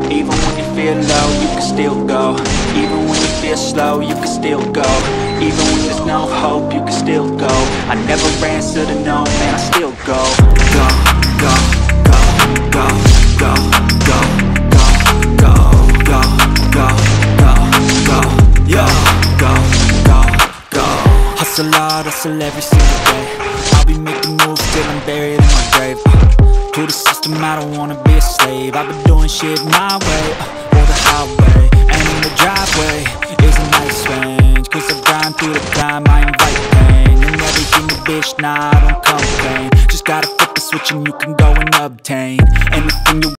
Even when you feel low, you can still go. Even when you feel slow, you can still go. Even when there's no hope, you can still go. I never answer to no, man, I still go. Go, go, go, go, go, go, go, go, go, go, go, go, yo, go, go, go. Hustle hard, hustle every single day. I'll be making moves till I'm buried in my grave. To the system, I don't wanna be a slave. I've been doing shit my way, or the highway. And in the driveway is a nice range, cause I grind through the climb, I invite pain. And everything a bitch, nah, I don't complain. Just gotta flip the switch and you can go and obtain anything you